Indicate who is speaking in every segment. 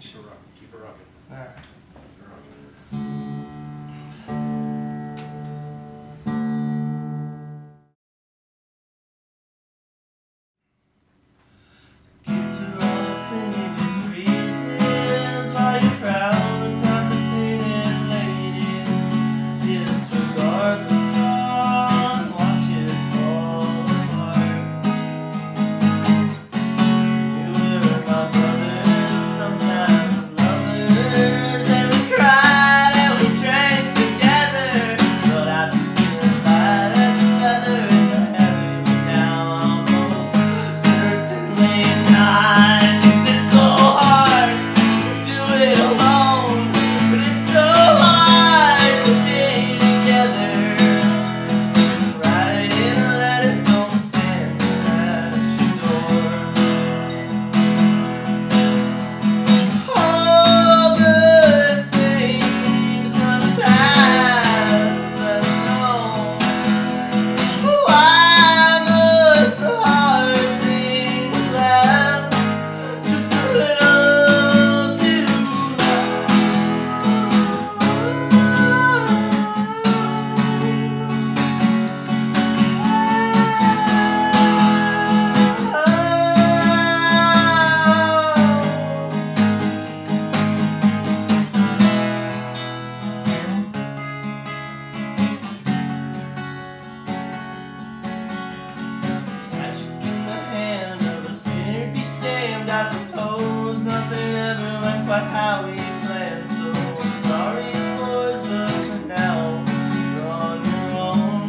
Speaker 1: Keep her rocking.
Speaker 2: All right. Kids are all singing your praises while you prowl the top of painted ladies. Disregard the fall and watch it fall apart. You were my brothers, sometimes lovers, and we cried and we drank together. But I've been feeling light as a feather in the heavy, but now I'm almost certainly not. 'Cause it's so hard to do it alone, but it's so hard to be together. Writing letters on standing at your door. All good things must pass, I know. Why must the hard things last just a little too Magic in the hand of a sinner be damned. I suppose nothing ever went quite how we planned. So I'm sorry, boys, but for now you're on your own.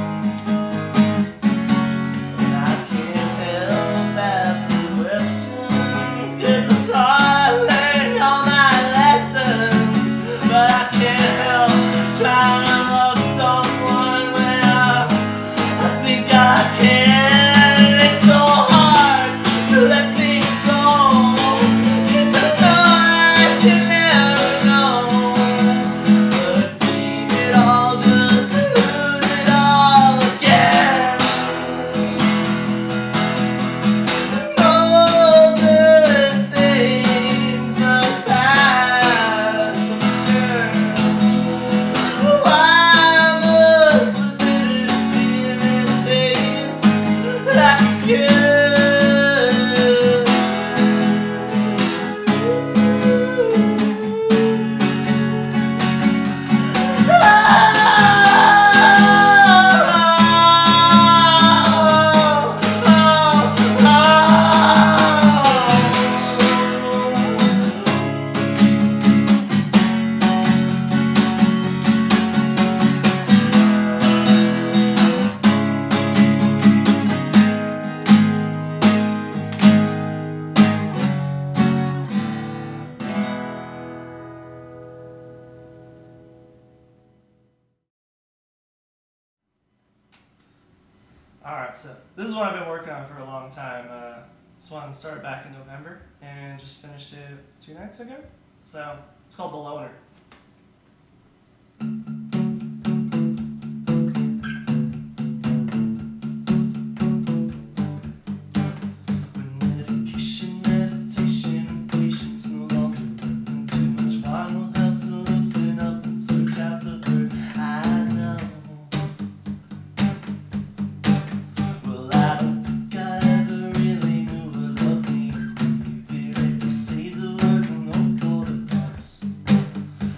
Speaker 2: And I can't help asking questions, 'cause I thought I learned all my lessons. But I can't help trying to love someone when I think I can. It's so hard to let things go, 'cause I know that you never know. But leave it all just to lose it all again. No good things must pass, I'm sure. Why must the bitter spirit taste like a cure? Alright, so this is what I've been working on for a long time. This one started back in November and just finished it 2 nights ago. So it's called The Loner. When medication, meditation, and patience no longer work, and too much wine will help to loosen up and search out the hurt. I know. Well, I don't think I ever really knew what love means, baby. Like you say the words and hope for the best.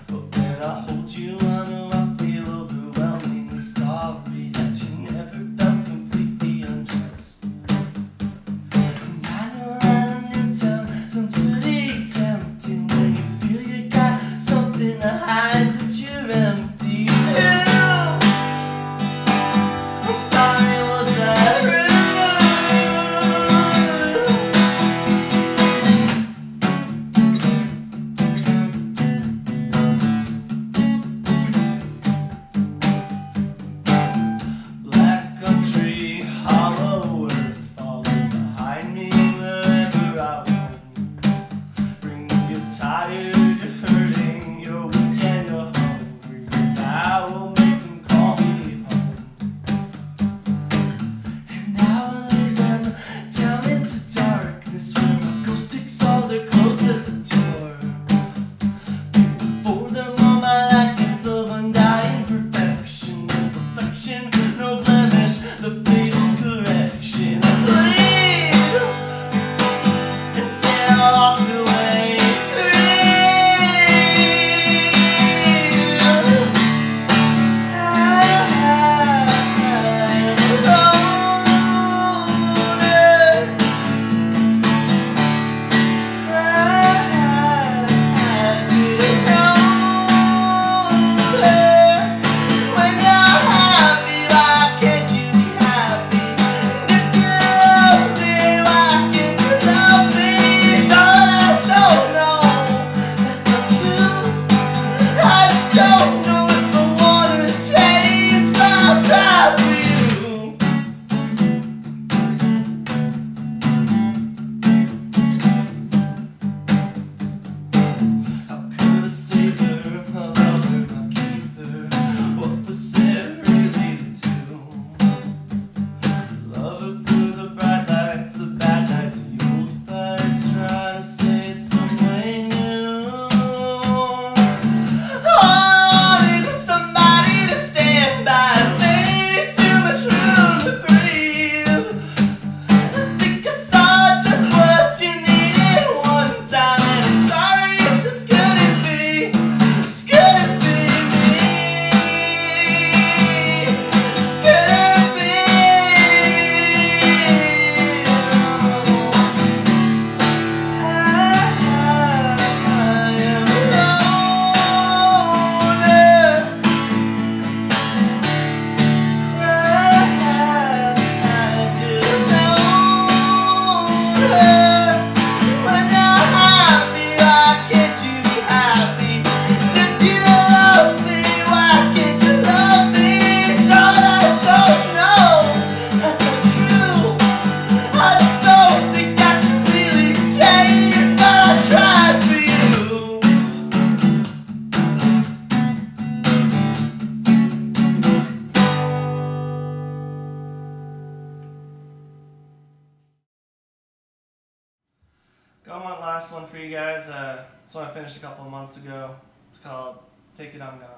Speaker 2: Got one last one for you guys. This one I finished a couple of months ago. It's called Take It I'm Gone.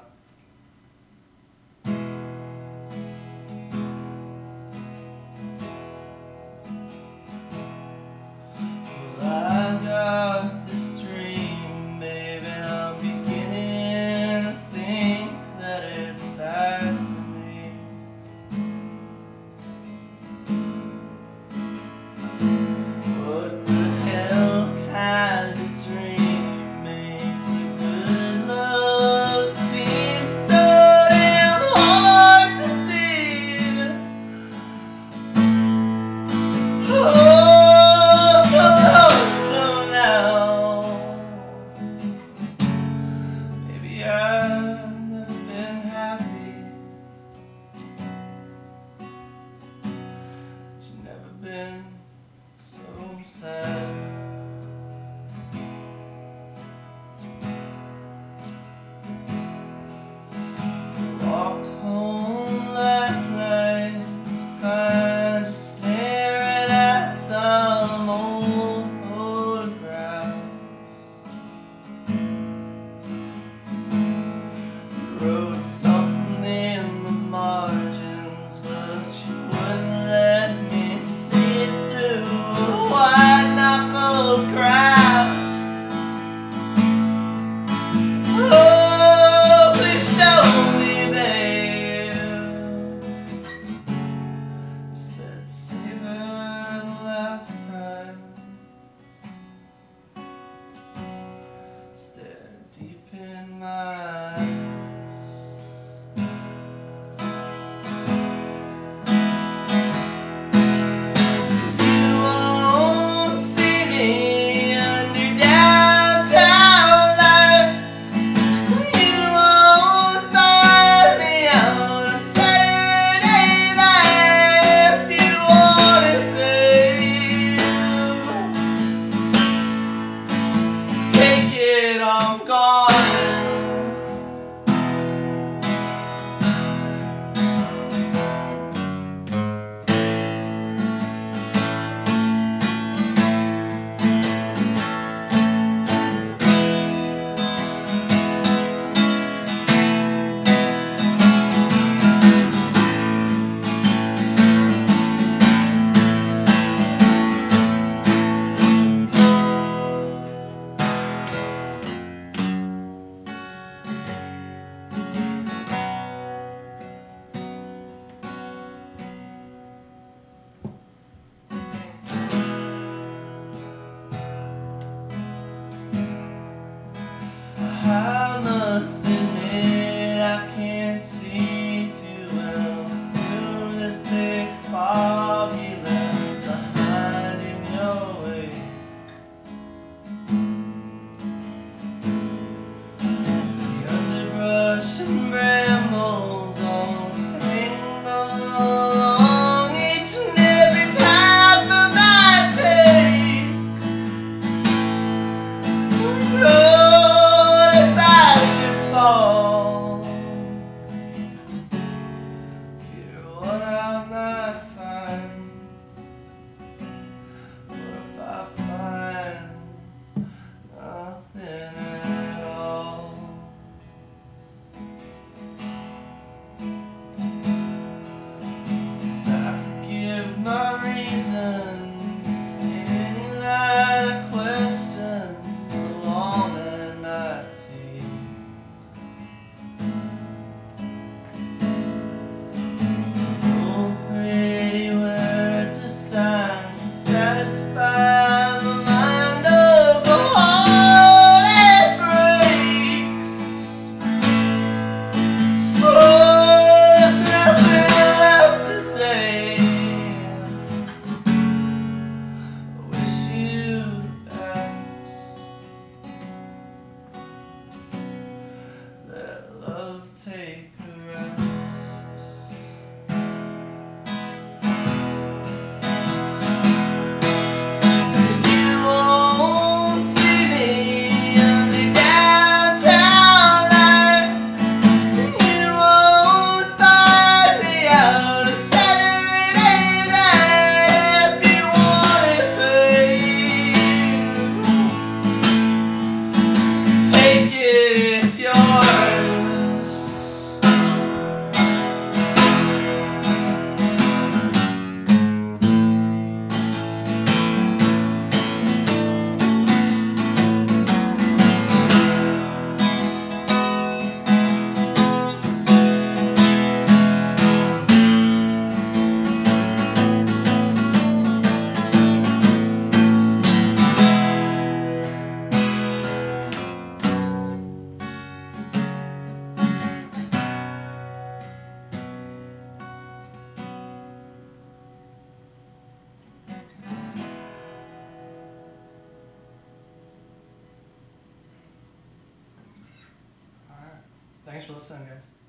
Speaker 2: I got this dream, babe, and I'm beginning to think that it's bad for me. What the hell kind of dream makes a good love seem so damn hard to see? Oh, so lonesome now. Maybe I've never been happy, but you've never been so sad. I walked home last night to find you staring at some old photographs. You wrote something in the margins, but you wouldn't let me see through a white-knuckled grasp. Oh, please show me, babe. You said savor the last time. Stare deep in my eyes. I'm gone. I must admit I can't see too well through this thick fog you left behind in your wake. The underbrush and brambles all tangle along each and every path that I take. Oh, if I should fall
Speaker 1: Thanks for listening, guys.